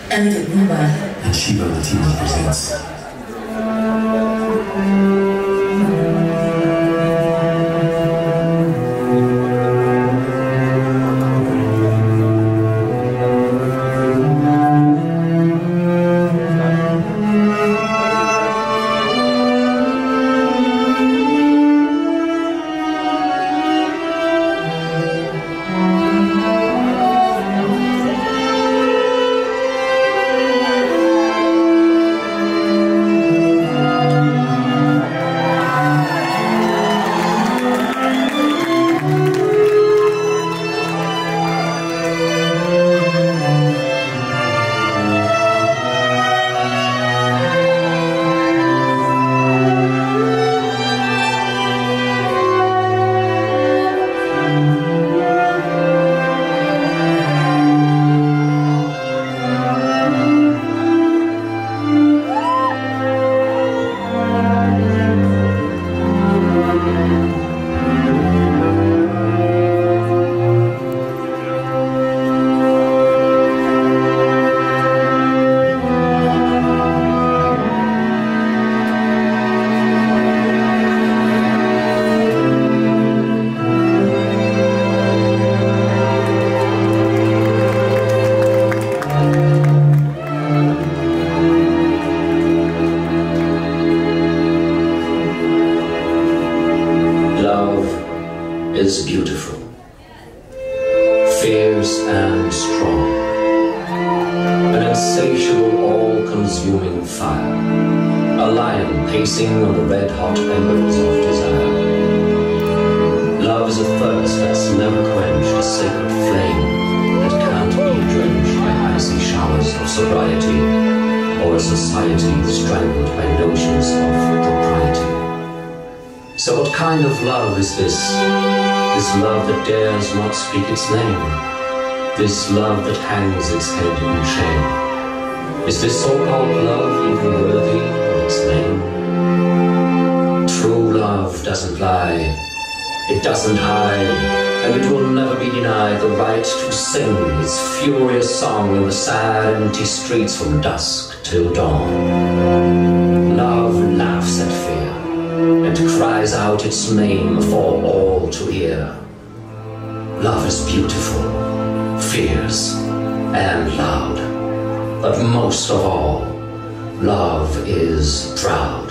And Shiva Latina presents is beautiful, fierce and strong, an insatiable, all-consuming fire, a lion pacing on the red-hot embers of desire. Love is a thirst that's never quenched, a sacred flame that can't be drenched by icy showers of sobriety, or a society strangled by notions of propriety. So what kind of love is this? This love that dares not speak its name? This love that hangs its head in shame? Is this so-called love even worthy of its name? True love doesn't lie, it doesn't hide, and it will never be denied the right to sing its furious song in the sad, empty streets from dusk till dawn. Love laughs at fear and cries out its name for all to hear. Love is beautiful, fierce, and loud, but most of all, love is proud.